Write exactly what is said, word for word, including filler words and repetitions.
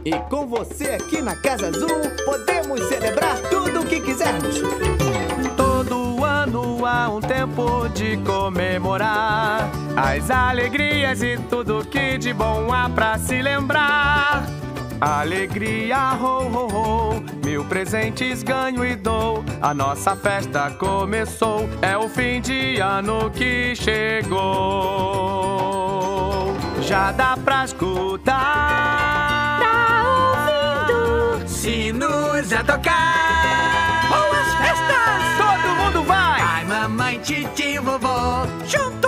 E com você aqui na Casa Azul, podemos celebrar tudo o que quisermos. Todo ano há um tempo de comemorar as alegrias e tudo que de bom há pra se lembrar. Alegria, ho, ho, ho, mil presentes ganho e dou. A nossa festa começou, é o fim de ano que chegou. Já dá pra escutar, Tá ouvindo? Sinos a tocar. Boas festas! todo mundo vai! Ai, mamãe, titi, vovô, Junto